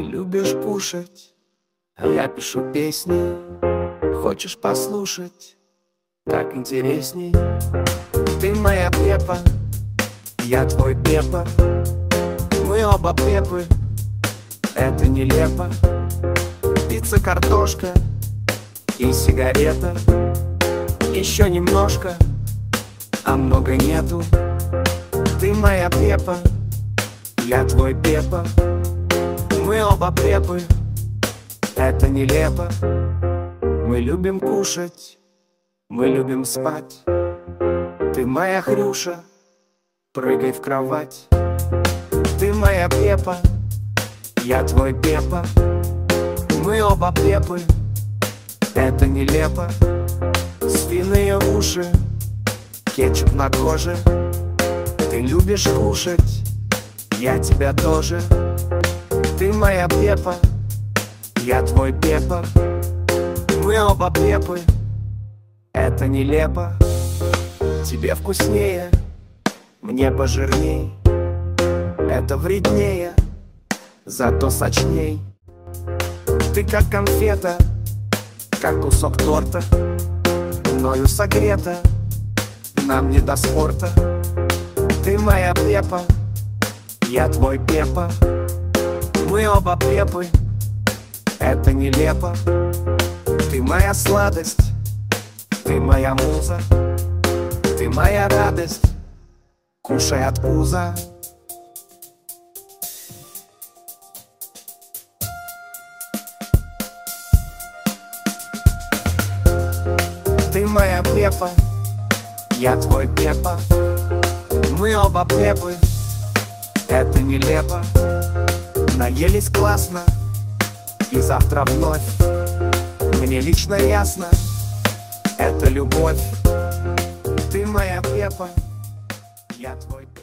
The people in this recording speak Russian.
любишь кушать, а я пишу песни. Хочешь послушать, так интересней. Ты моя Пеппа, я твой Пеппа. Мы оба Пеппы, это нелепо. Пицца, картошка и сигарета. Еще немножко, а много нету. Ты моя Пеппа, я твой Пеппа. Мы оба Пеппы, это нелепо. Мы любим кушать, мы любим спать. Ты моя Хрюша, прыгай в кровать. Ты моя Пеппа, я твой Пеппа. Мы оба Пеппы, это нелепо. Свиные уши, кетчуп на коже. Ты любишь кушать, я тебя тоже. Ты моя Пеппа, я твой Пеппа. Мы оба Пеппы, это нелепо. Тебе вкуснее, мне пожирней. Это вреднее, зато сочней. Ты как конфета, как кусок торта. Мною согрета, нам не до спорта. Ты моя Пеппа, я твой Пеппа. Мы оба Пеппы, это нелепо. Ты моя сладость, ты моя муза. Ты моя радость, кушай от пуза. Ты моя Пеппа, я твой Пеппа. Мы оба Пеппы, это нелепо. Наелись классно, и завтра вновь. Мне лично ясно, это любовь. Ты моя Пеппа, я твой Пеппа.